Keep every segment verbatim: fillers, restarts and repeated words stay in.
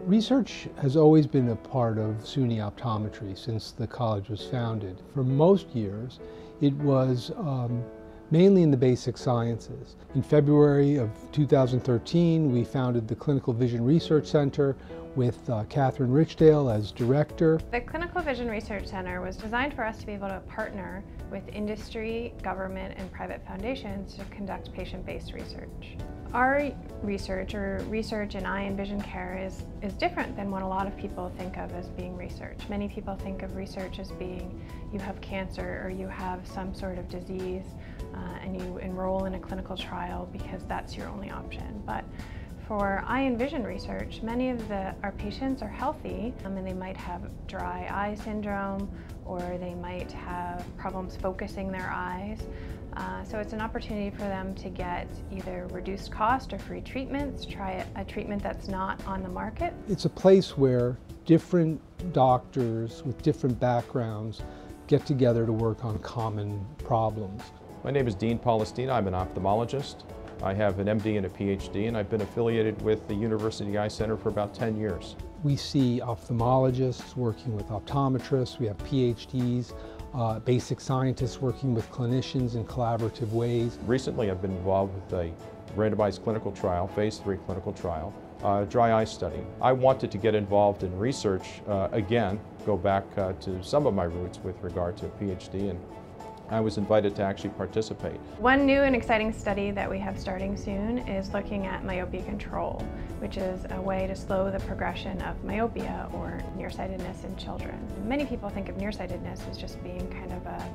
Research has always been a part of SUNY Optometry since the college was founded. For most years, it was um, mainly in the basic sciences. In February of two thousand thirteen, we founded the Clinical Vision Research Center with uh, Catherine Richdale as director. The Clinical Vision Research Center was designed for us to be able to partner with industry, government, and private foundations to conduct patient-based research. Our research, or research in eye and vision care, is, is different than what a lot of people think of as being research. Many people think of research as being you have cancer or you have some sort of disease uh, and you enroll in a clinical trial because that's your only option. But for eye and vision research, many of the, our patients are healthy um, and they might have dry eye syndrome or they might have problems focusing their eyes. Uh, so it's an opportunity for them to get either reduced cost or free treatments, try a, a treatment that's not on the market. It's a place where different doctors with different backgrounds get together to work on common problems. My name is Dean Palestine. I'm an ophthalmologist. I have an M D and a P H D, and I've been affiliated with the University Eye Center for about ten years. We see ophthalmologists working with optometrists, we have P H Ds, uh, basic scientists working with clinicians in collaborative ways. Recently I've been involved with a randomized clinical trial, phase three clinical trial, uh, dry eye study. I wanted to get involved in research uh, again, go back uh, to some of my roots with regard to a P H D, and I was invited to actually participate. One new and exciting study that we have starting soon is looking at myopia control, which is a way to slow the progression of myopia or nearsightedness in children. Many people think of nearsightedness as just being kind of a,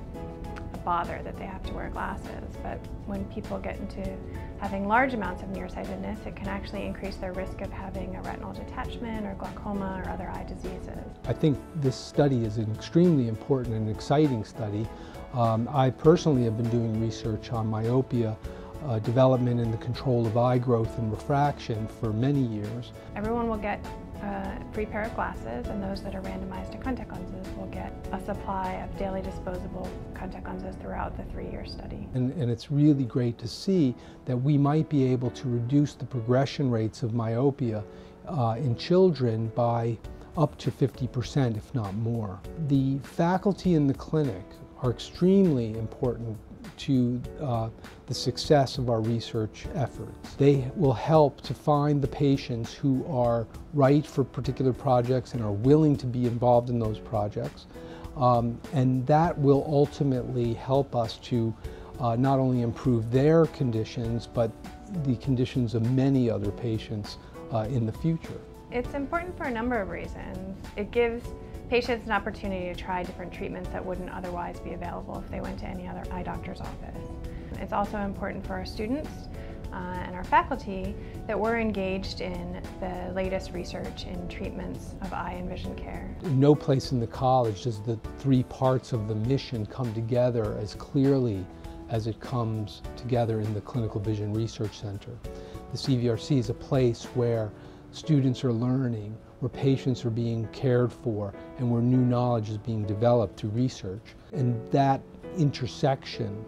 a bother that they have to wear glasses, but when people get into having large amounts of nearsightedness, it can actually increase their risk of having a retinal detachment or glaucoma or other eye diseases. I think this study is an extremely important and exciting study. Um, I personally have been doing research on myopia uh, development and the control of eye growth and refraction for many years. Everyone will get a free pair of glasses, and those that are randomized to contact lenses will get a supply of daily disposable contact lenses throughout the three-year study. And, and it's really great to see that we might be able to reduce the progression rates of myopia uh, in children by up to fifty percent, if not more. The faculty in the clinic are extremely important to uh, the success of our research efforts. They will help to find the patients who are right for particular projects and are willing to be involved in those projects. Um, and that will ultimately help us to uh, not only improve their conditions, but the conditions of many other patients uh, in the future. It's important for a number of reasons. It gives patients an opportunity to try different treatments that wouldn't otherwise be available if they went to any other eye doctor's office. It's also important for our students uh, and our faculty that we're engaged in the latest research in treatments of eye and vision care. In no place in the college does the three parts of the mission come together as clearly as it comes together in the Clinical Vision Research Center. The C V R C is a place where students are learning, where patients are being cared for, and where new knowledge is being developed through research. And that intersection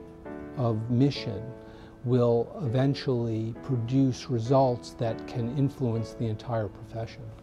of mission will eventually produce results that can influence the entire profession.